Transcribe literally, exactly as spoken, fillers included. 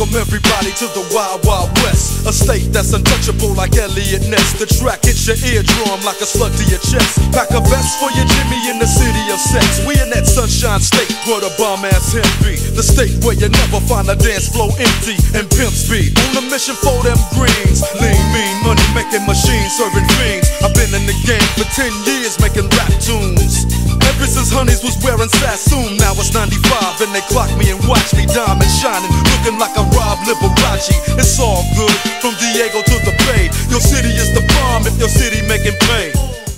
Welcome everybody to the Wild Wild West, a state that's untouchable like Elliot Ness. The track hits your eardrum like a slug to your chest. Pack a vest for your Jimmy in the city of sex. We in that sunshine state where the bomb ass hemp be. The state where you never find a dance floor empty and pimp speed. On a mission for them greens, lean, mean, money making machines serving fiends. I've been in the game for ten years making rap tunes. Ever since Honeys was wearing Sassoon, now it's ninety-five and they clock me and watch me diamond shining, looking like a Rob Liberace. It's all good from Diego to the Bay. Your city is the bomb if your city making pay.